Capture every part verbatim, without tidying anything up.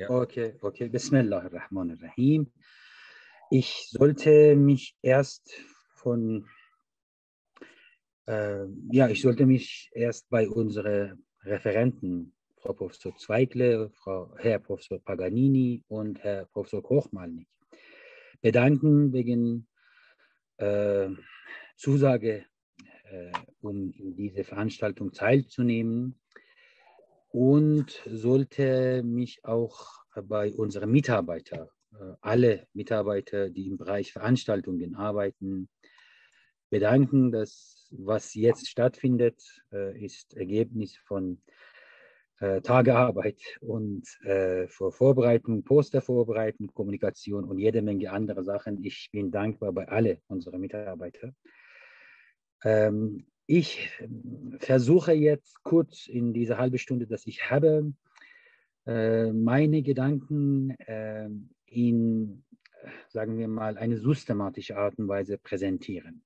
Ja. Okay, okay. Bismillahirrahmanirrahim. Ich sollte mich erst von, äh, ja, ich sollte mich erst bei unseren Referenten, Frau Professor Zweigle, Frau, Herr Professor Paganini und Herr Professor Kochmalnik, bedanken wegen äh, Zusage, äh, um in diese Veranstaltung teilzunehmen. Und sollte mich auch bei unseren Mitarbeitern, äh, alle Mitarbeiter, die im Bereich Veranstaltungen arbeiten, bedanken. Dass was jetzt stattfindet, äh, ist Ergebnis von äh, Tagearbeit und äh, vor Vorbereitung, Postervorbereitung, Kommunikation und jede Menge andere Sachen. Ich bin dankbar bei alle unsere Mitarbeiter. Ähm, ich versuche jetzt kurz in dieser halben Stunde, dass ich habe, äh, meine Gedanken äh, in, sagen wir mal, eine systematische Art und Weise präsentieren.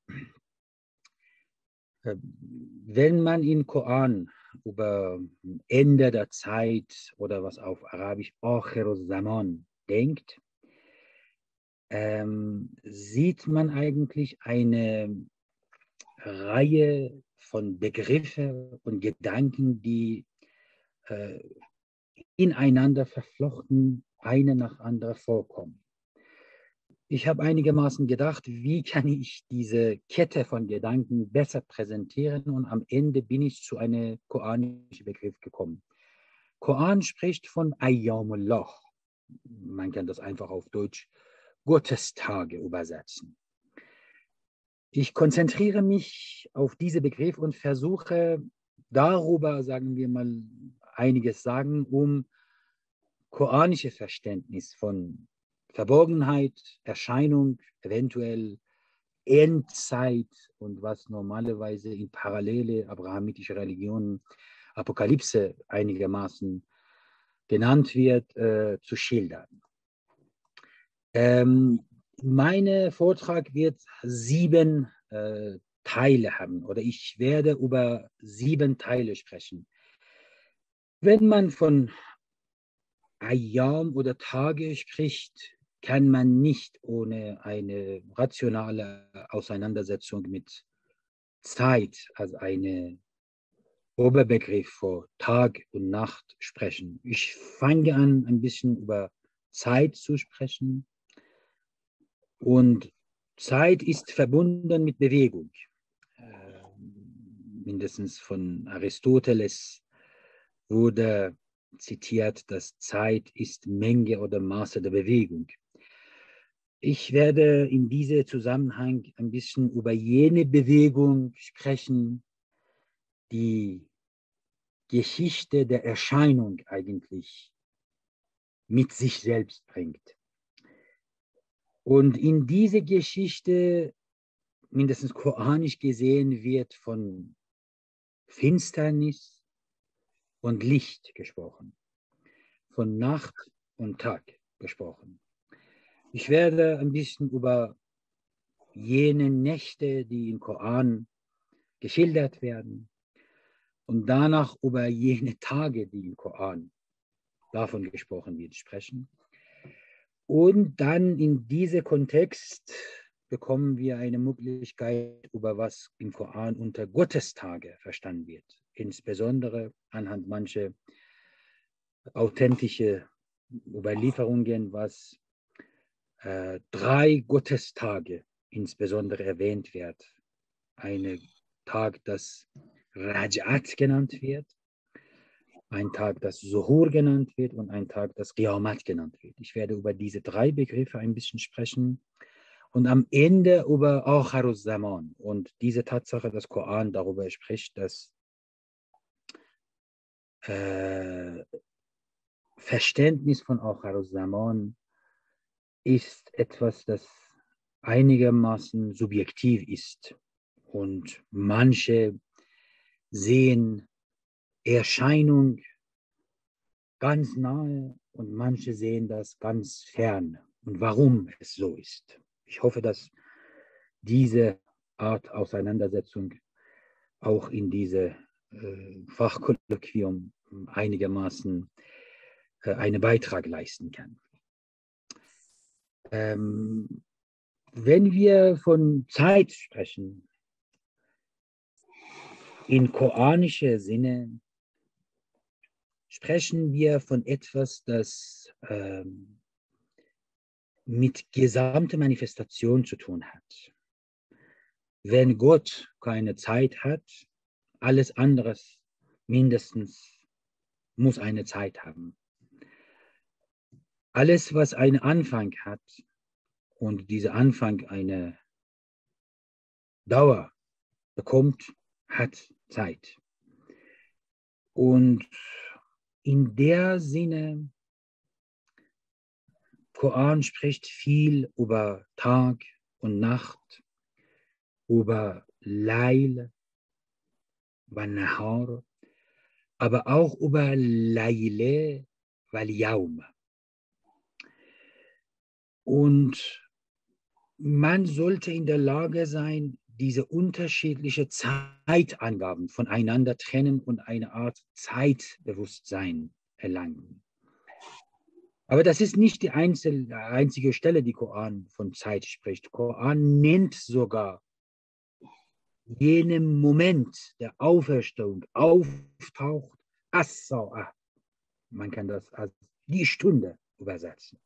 Äh, wenn man im Koran über Ende der Zeit oder was auf Arabisch Akhir Zaman denkt, ähm, sieht man eigentlich eine Reihe von Begriffen und Gedanken, die äh, ineinander verflochten, eine nach anderer vorkommen. Ich habe einigermaßen gedacht, wie kann ich diese Kette von Gedanken besser präsentieren, und am Ende bin ich zu einem koranischen Begriff gekommen. Koran spricht von Ayyamullah. Man kann das einfach auf Deutsch Gottestage übersetzen. Ich konzentriere mich auf diesen Begriff und versuche darüber, sagen wir mal, einiges sagen, um koranisches Verständnis von Verborgenheit, Erscheinung, eventuell Endzeit und was normalerweise in parallele abrahamitische Religionen Apokalypse einigermaßen genannt wird, äh, zu schildern. Ähm, mein Vortrag wird sieben äh, Teile haben, oder ich werde über sieben Teile sprechen. Wenn man von Ayyam oder Tage spricht, kann man nicht ohne eine rationale Auseinandersetzung mit Zeit als eine Oberbegriff für Tag und Nacht sprechen. Ich fange an, ein bisschen über Zeit zu sprechen. Und Zeit ist verbunden mit Bewegung. Äh, mindestens von Aristoteles wurde zitiert, dass Zeit ist Menge oder Maße der Bewegung. Ich werde in diesem Zusammenhang ein bisschen über jene Bewegung sprechen, die Geschichte der Erscheinung eigentlich mit sich selbst bringt. Und in diese Geschichte, mindestens koranisch gesehen, wird von Finsternis und Licht gesprochen, von Nacht und Tag gesprochen. Ich werde ein bisschen über jene Nächte, die im Koran geschildert werden, und danach über jene Tage, die im Koran davon gesprochen wird, sprechen. Und dann in diesem Kontext bekommen wir eine Möglichkeit, über was im Koran unter Gottestage verstanden wird, insbesondere anhand mancher authentische Überlieferungen, was äh, drei Gottestage insbesondere erwähnt wird. Ein Tag, das Raj'at genannt wird, ein Tag, das Zuhur genannt wird, und ein Tag, das Qiyamat genannt wird. Ich werde über diese drei Begriffe ein bisschen sprechen und am Ende über Akharuz Zaman und diese Tatsache, dass Koran darüber spricht, dass äh, Verständnis von Akharuz Zaman ist etwas, das einigermaßen subjektiv ist, und manche sehen Erscheinung ganz nahe und manche sehen das ganz fern, und warum es so ist. Ich hoffe, dass diese Art Auseinandersetzung auch in diese äh, Fachkolloquium einigermaßen äh, einen Beitrag leisten kann. Ähm, wenn wir von Zeit sprechen, in koranischer Sinne, sprechen wir von etwas, das ähm, mit gesamter Manifestation zu tun hat. Wenn Gott keine Zeit hat, alles andere mindestens muss eine Zeit haben. Alles, was einen Anfang hat und dieser Anfang eine Dauer bekommt, hat Zeit. Und in der Sinne, Koran spricht viel über Tag und Nacht, über Lail, über Nahar, aber auch über Layle wal Yaum. Und man sollte in der Lage sein, diese unterschiedlichen Zeitangaben voneinander trennen und eine Art Zeitbewusstsein erlangen. Aber das ist nicht die einzige Stelle, die Koran von Zeit spricht. Koran nennt sogar jenen Moment der Auferstehung auftaucht, As-Sa'a. Man kann das als die Stunde übersetzen.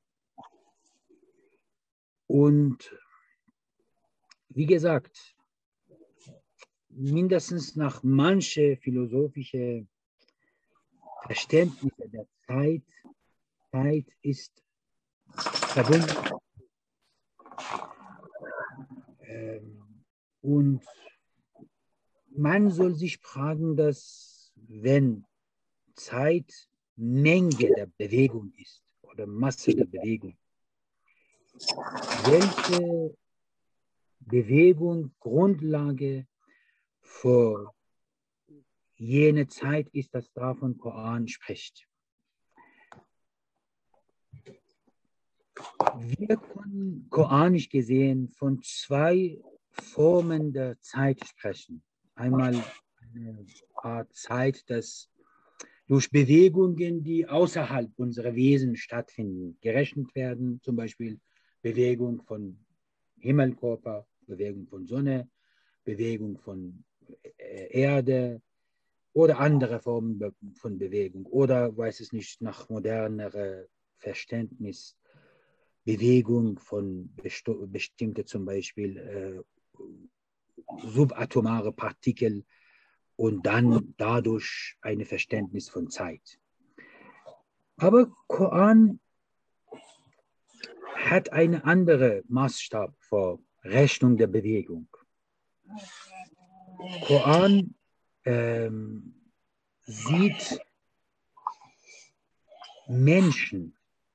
Und wie gesagt, mindestens nach manche philosophische Verständnisse der Zeit, Zeit ist verbunden. Ähm, und man soll sich fragen, dass wenn Zeit Menge der Bewegung ist oder Masse der Bewegung, welche Bewegung Grundlage für jene Zeit ist, dass davon Koran spricht. Wir können koranisch gesehen von zwei Formen der Zeit sprechen. Einmal eine Art Zeit, das durch Bewegungen, die außerhalb unserer Wesen stattfinden, gerechnet werden, zum Beispiel Bewegung von Himmelkörper, Bewegung von Sonne, Bewegung von Erde oder andere Formen von Bewegung oder, weiß es nicht, nach modernerem Verständnis, Bewegung von besti- bestimmten zum Beispiel äh, subatomare Partikel und dann dadurch ein Verständnis von Zeit. Aber Koran hat einen anderen Maßstab für Rechnung der Bewegung. Koran ähm, sieht Menschen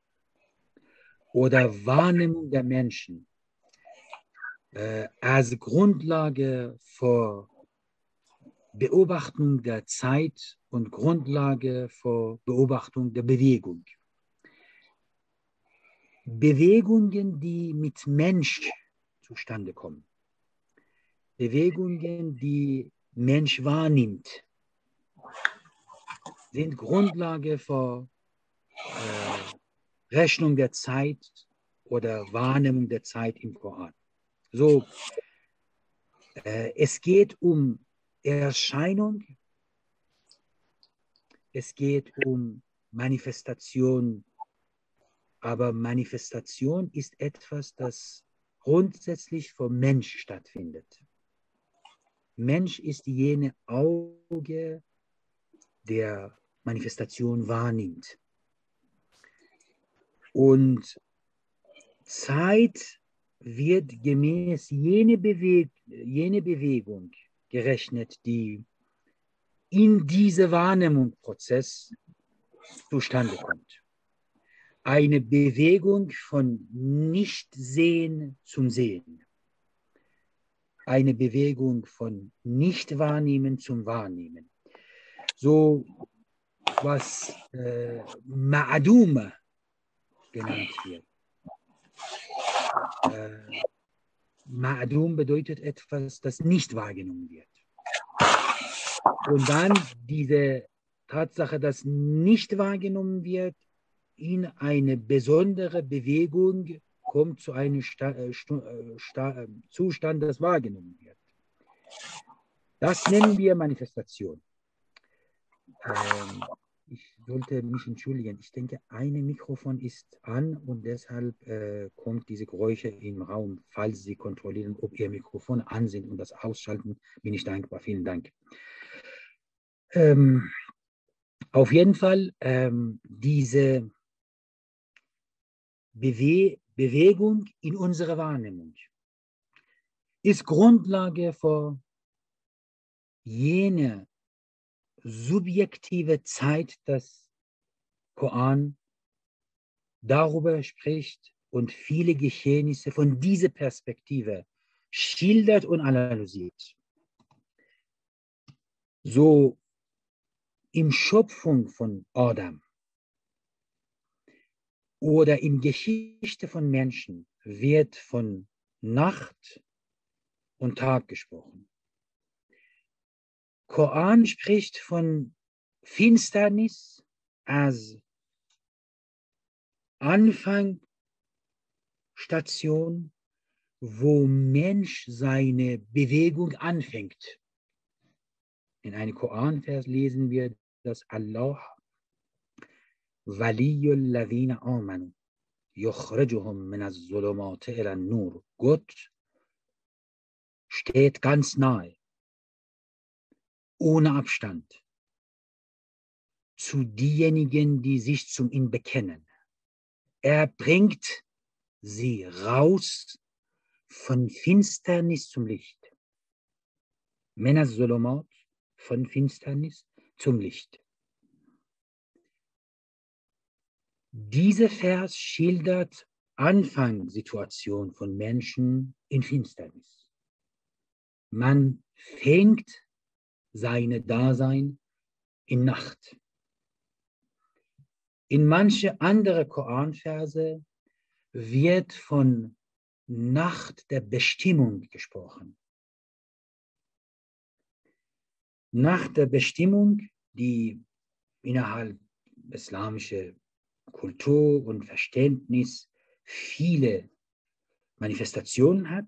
oder Wahrnehmung der Menschen äh, als Grundlage für Beobachtung der Zeit und Grundlage für Beobachtung der Bewegung. Bewegungen, die mit Mensch zustande kommen. Bewegungen, die Mensch wahrnimmt, sind Grundlage für äh, Rechnung der Zeit oder Wahrnehmung der Zeit im Koran. So, äh, es geht um Erscheinung, es geht um Manifestation, aber Manifestation ist etwas, das grundsätzlich vom Mensch stattfindet. Mensch ist jene Auge, der Manifestation wahrnimmt. Und Zeit wird gemäß jene, Beweg jene Bewegung gerechnet, die in diesem Wahrnehmungsprozess zustande kommt. Eine Bewegung von Nicht-Sehen zum Sehen. Eine Bewegung von Nicht-Wahrnehmen zum Wahrnehmen. So was äh, Ma'aduma genannt wird. Äh, Ma'adum bedeutet etwas, das nicht wahrgenommen wird. Und dann diese Tatsache, dass nicht wahrgenommen wird, in eine besondere Bewegung kommt zu einem Sta Sta Sta Zustand, das wahrgenommen wird. Das nennen wir Manifestation. Ähm, ich sollte mich entschuldigen. Ich denke, ein Mikrofon ist an und deshalb äh, kommt diese Geräusche im Raum. Falls Sie kontrollieren, ob Ihr Mikrofon an sind und das ausschalten, bin ich dankbar. Vielen Dank. Ähm, auf jeden Fall, ähm, diese Bewe Bewegung in unserer Wahrnehmung ist Grundlage für jene subjektive Zeit, das Koran darüber spricht und viele Geschehnisse von dieser Perspektive schildert und analysiert. So in Schöpfung von Adam oder in Geschichte von Menschen wird von Nacht und Tag gesprochen. Koran spricht von Finsternis als Anfangsstation, wo Mensch seine Bewegung anfängt. In einem Koranvers lesen wir, dass Allah Waliyul Ladhina Amanu yukhrijuhum min az-zulumati ila an-nur. Gott steht ganz nahe, ohne Abstand, zu denjenigen, die sich zum ihn bekennen. Er bringt sie raus von Finsternis zum Licht. Min az-zulumat, von Finsternis zum Licht. Dieser Vers schildert Anfangssituation von Menschen in Finsternis. Man fängt seine Dasein in Nacht. In manche andere Koranverse wird von Nacht der Bestimmung gesprochen. Nacht der Bestimmung, die innerhalb islamischer Kultur und Verständnis viele Manifestationen hat.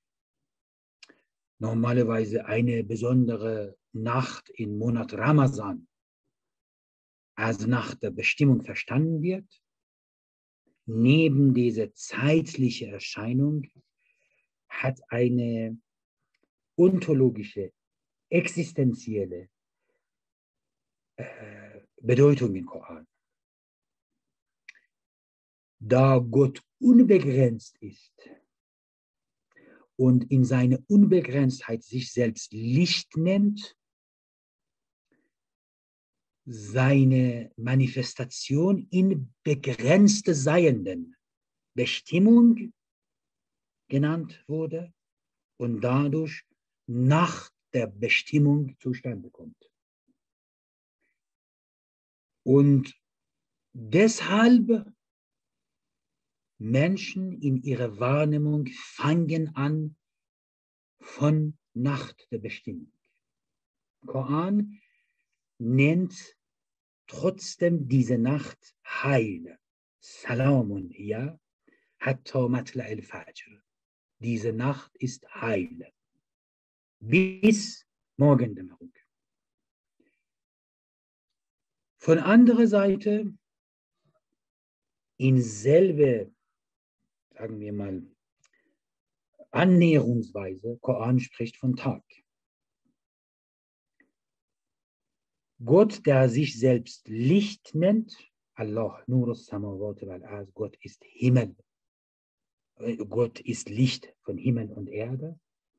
Normalerweise eine besondere Nacht im Monat Ramazan als Nacht der Bestimmung verstanden wird. Neben dieser zeitlichen Erscheinung hat eine ontologische, existenzielle äh, Bedeutung im Koran. Da Gott unbegrenzt ist und in seiner Unbegrenztheit sich selbst Licht nennt, seine Manifestation in begrenzte Seienden Bestimmung genannt wurde und dadurch nach der Bestimmung zustande kommt. Und deshalb Menschen in ihrer Wahrnehmung fangen an von Nacht der Bestimmung. Koran nennt trotzdem diese Nacht Heil. Salamun hiya hatta matla al-Fajr. Diese Nacht ist Heil. Bis Morgendämmerung. Von anderer Seite, in selbe, sagen wir mal, Annäherungsweise, Koran spricht von Tag. Gott, der sich selbst Licht nennt, Allah, Nurus Samawati wal Ard, Gott ist Himmel, Gott ist Licht von Himmel und Erde,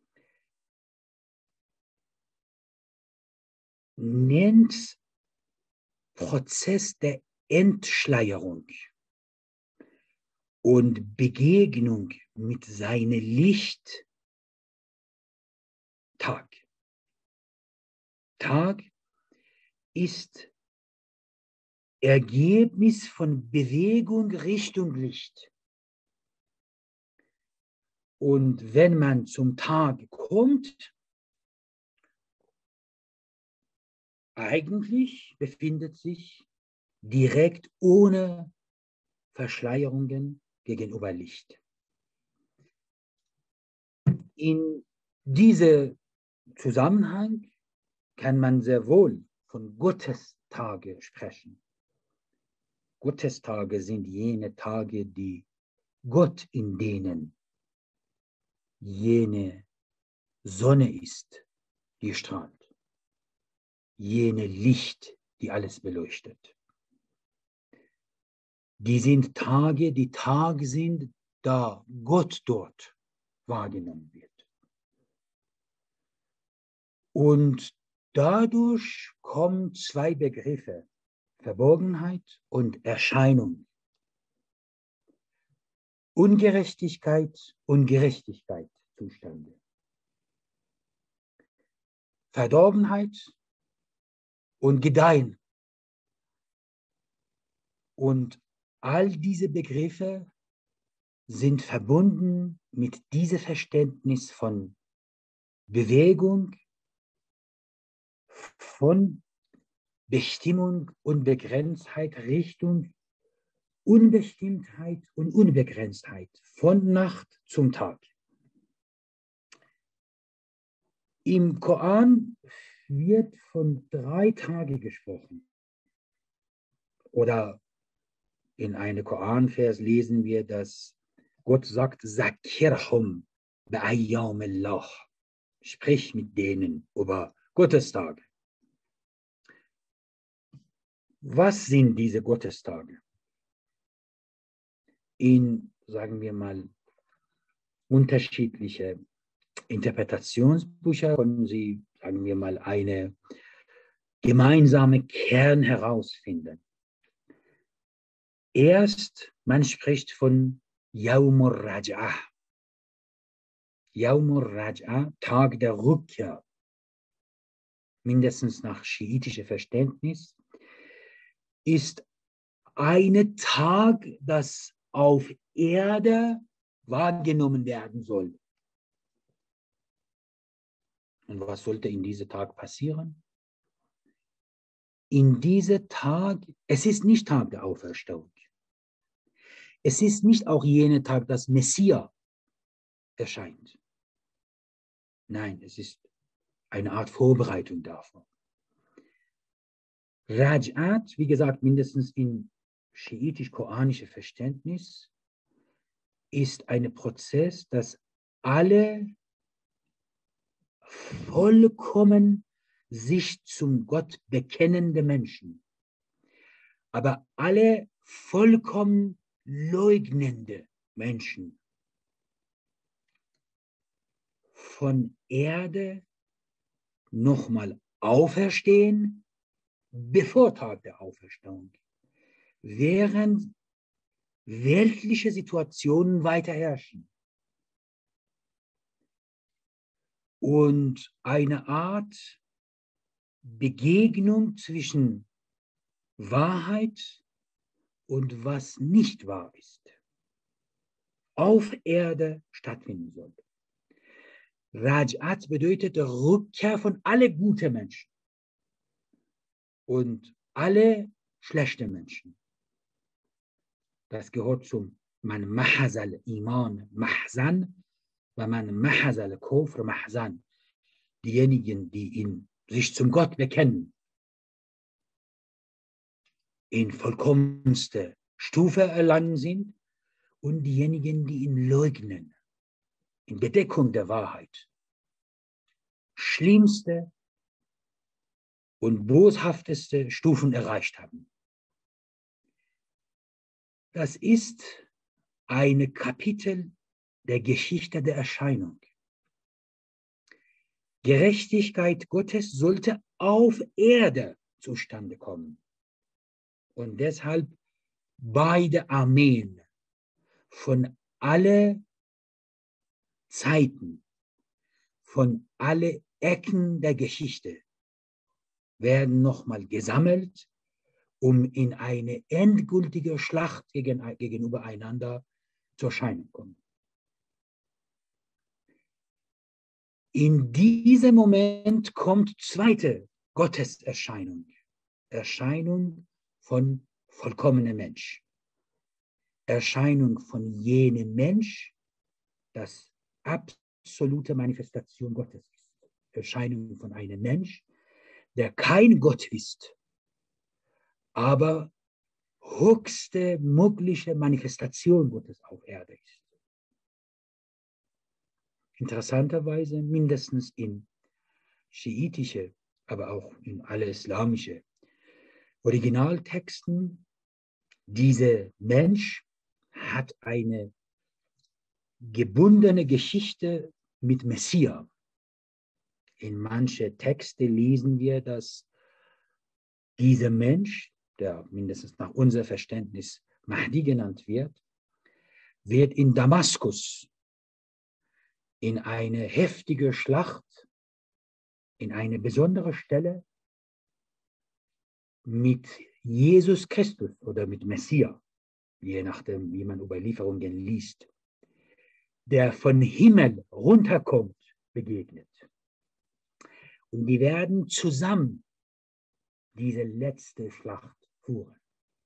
nennt Prozess der Entschleierung und Begegnung mit seinem Licht Tag. Tag ist Ergebnis von Bewegung Richtung Licht. Und wenn man zum Tag kommt, eigentlich befindet sich direkt ohne Verschleierungen gegenüber Licht. In diesem Zusammenhang kann man sehr wohl von Gottestage sprechen. Gottestage sind jene Tage, die Gott in denen jene Sonne ist, die strahlt, jene Licht, die alles beleuchtet. Die sind Tage, die Tage sind, da Gott dort wahrgenommen wird. Und dadurch kommen zwei Begriffe, Verborgenheit und Erscheinung. Ungerechtigkeit und Gerechtigkeit zustande. Verdorbenheit und Gedeihen. Und all diese Begriffe sind verbunden mit diesem Verständnis von Bewegung, von Bestimmung und Begrenztheit, Richtung Unbestimmtheit und Unbegrenztheit, von Nacht zum Tag. Im Koran wird von drei Tagen gesprochen. Oder in einem Koranvers lesen wir, dass Gott sagt, Zakirhum ba'ayyam Allah. Sprich mit denen über Gottestage. Was sind diese Gottestage? In, sagen wir mal, unterschiedliche Interpretationsbücher können Sie, sagen wir mal, eine gemeinsame Kern herausfinden. Erst, man spricht von Yawmur Raj'ah. Yawmur Raj'ah, Tag der Rückkehr, mindestens nach schiitischem Verständnis, ist ein Tag, das auf Erde wahrgenommen werden soll. Und was sollte in diesem Tag passieren? In diesem Tag, es ist nicht Tag der Auferstehung. Es ist nicht auch jener Tag, dass Messias erscheint. Nein, es ist eine Art Vorbereitung davon. Raj'at, wie gesagt, mindestens in schiitisch-koranischem Verständnis, ist ein Prozess, dass alle vollkommen sich zum Gott bekennende Menschen, aber alle vollkommen leugnende Menschen von Erde nochmal auferstehen, bevor Tag der Auferstehung, während weltliche Situationen weiter herrschen. Und eine Art Begegnung zwischen Wahrheit und was nicht wahr ist, auf Erde stattfinden soll. Raj'at bedeutet Rückkehr von alle guten Menschen und alle schlechten Menschen. Das gehört zum man mahazal Iman mahzan, weil man mahazal Kufr mahzan. Diejenigen, die in, sich zum Gott bekennen, in vollkommenste Stufe erlangen sind, und diejenigen, die ihn leugnen, in Bedeckung der Wahrheit, schlimmste und boshafteste Stufen erreicht haben. Das ist ein Kapitel der Geschichte der Erscheinung. Gerechtigkeit Gottes sollte auf Erde zustande kommen. Und deshalb beide Armeen von alle Zeiten, von alle Ecken der Geschichte werden nochmal gesammelt, um in eine endgültige Schlacht gegen, gegenüber einander zur Erscheinung zu kommen. In diesem Moment kommt zweite Gotteserscheinung, Erscheinung von vollkommenem Mensch. Erscheinung von jenem Mensch, das absolute Manifestation Gottes ist. Erscheinung von einem Mensch, der kein Gott ist, aber höchste mögliche Manifestation Gottes auf Erde ist. Interessanterweise mindestens in schiitische, aber auch in alle islamische Originaltexten, dieser Mensch hat eine gebundene Geschichte mit Messias. In manchen Texten lesen wir, dass dieser Mensch, der mindestens nach unserem Verständnis Mahdi genannt wird, wird in Damaskus in eine heftige Schlacht, in eine besondere Stelle mit Jesus Christus oder mit Messias, je nachdem, wie man Überlieferungen liest, der von Himmel runterkommt, begegnet. Und die werden zusammen diese letzte Schlacht führen.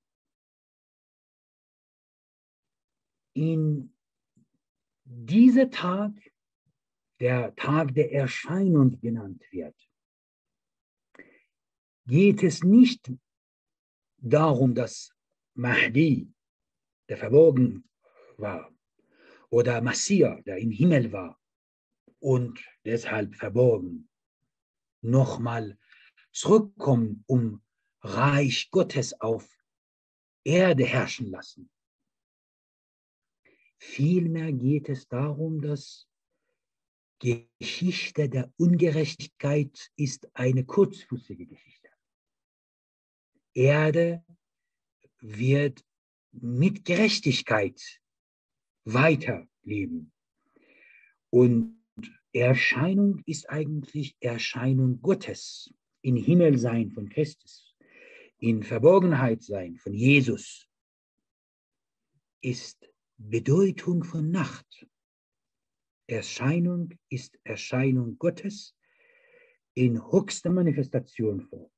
In diesem Tag, der Tag der Erscheinung genannt wird, geht es nicht darum, dass Mahdi, der verborgen war, oder Messias, der im Himmel war und deshalb verborgen, nochmal zurückkommen, um Reich Gottes auf Erde herrschen lassen. Vielmehr geht es darum, dass Geschichte der Ungerechtigkeit ist eine kurzfristige Geschichte. Erde wird mit Gerechtigkeit weiterleben. Und Erscheinung ist eigentlich Erscheinung Gottes. In Himmelsein von Christus, in Verborgenheit sein von Jesus, ist Bedeutung von Nacht. Erscheinung ist Erscheinung Gottes in höchster Manifestation vor.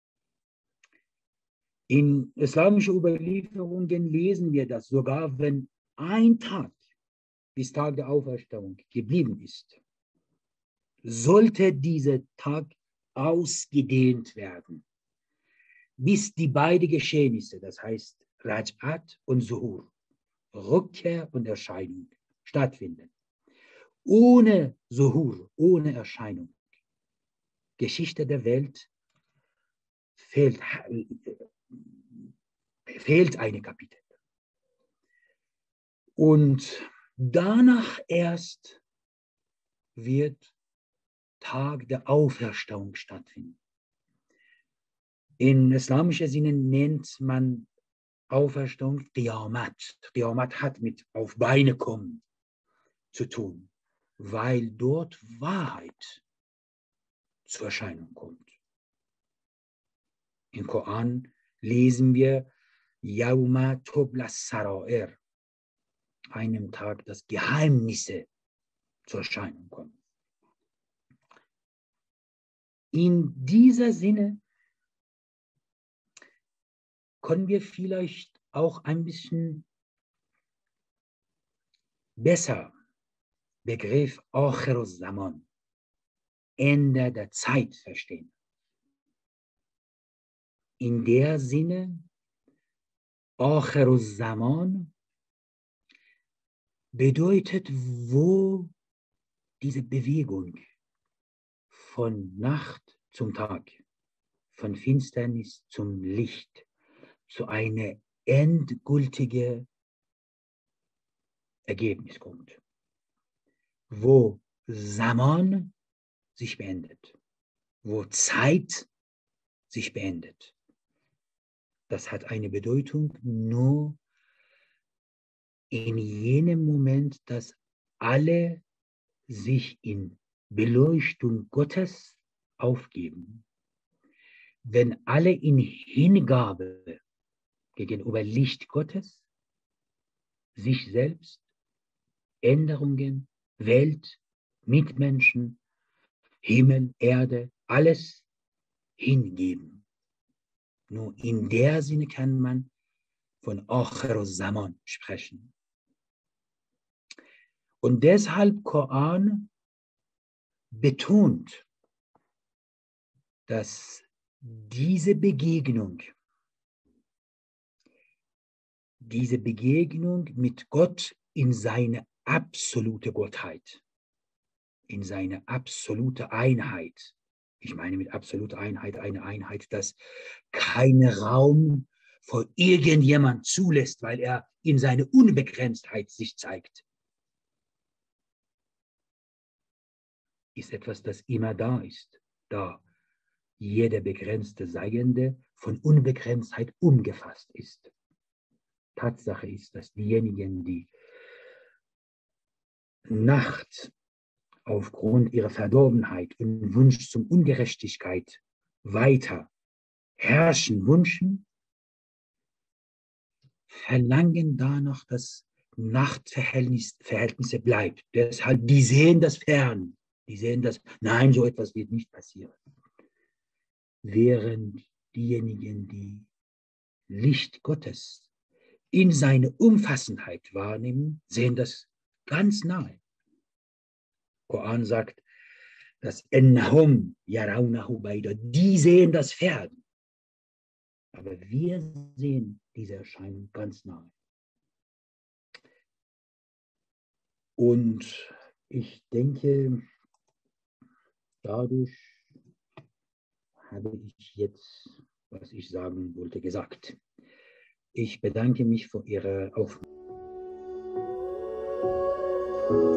In islamischen Überlieferungen lesen wir, dass sogar wenn ein Tag bis Tag der Auferstehung geblieben ist, sollte dieser Tag ausgedehnt werden, bis die beiden Geschehnisse, das heißt Raj'at und Zuhur, Rückkehr und Erscheinung, stattfinden. Ohne Zuhur, ohne Erscheinung, Geschichte der Welt fehlt, fehlt ein Kapitel. Und danach erst wird Tag der Auferstehung stattfinden. In islamischer Sinne nennt man Auferstehung Qiyamat. Qiyamat hat mit auf Beine kommen zu tun, weil dort Wahrheit zur Erscheinung kommt. Im Koran lesen wir Yawma tubla sarair, einem Tag, dass Geheimnisse zur Erscheinung kommen. In dieser Sinne können wir vielleicht auch ein bisschen besser Begriff Akhirus Zaman, Ende der Zeit, verstehen. In der Sinne, Akhirus Zaman bedeutet, wo diese Bewegung von Nacht zum Tag, von Finsternis zum Licht, zu einem endgültigen Ergebnis kommt, wo Zaman sich beendet, wo Zeit sich beendet. Das hat eine Bedeutung nur in jenem Moment, dass alle sich in Beleuchtung Gottes aufgeben. Wenn alle in Hingabe gegenüber Licht Gottes, sich selbst, Änderungen, Welt, Mitmenschen, Himmel, Erde, alles hingeben. Nur in der Sinne kann man von Akhir Zaman sprechen. Und deshalb Koran betont, dass diese Begegnung, diese Begegnung mit Gott in seine absolute Gottheit, in seine absolute Einheit, ich meine mit absoluter Einheit eine Einheit, dass keinen Raum vor irgendjemand zulässt, weil er in seine Unbegrenztheit sich zeigt, ist etwas, das immer da ist, da jeder begrenzte Seiende von Unbegrenztheit umgefasst ist. Tatsache ist, dass diejenigen, die Nacht aufgrund ihrer Verdorbenheit und Wunsch zum Ungerechtigkeit weiter herrschen wünschen, verlangen danach, dass Nachtverhältnisse bleibt. Deshalb, die sehen das fern. Die sehen das, nein, so etwas wird nicht passieren. Während diejenigen, die Licht Gottes in seine Umfassendheit wahrnehmen, sehen das ganz nahe. Koran sagt, dass ennahum yarawnahu bayda, die sehen das fern. Aber wir sehen diese Erscheinung ganz nahe. Und ich denke, dadurch habe ich jetzt, was ich sagen wollte, gesagt. Ich bedanke mich für Ihre Aufmerksamkeit.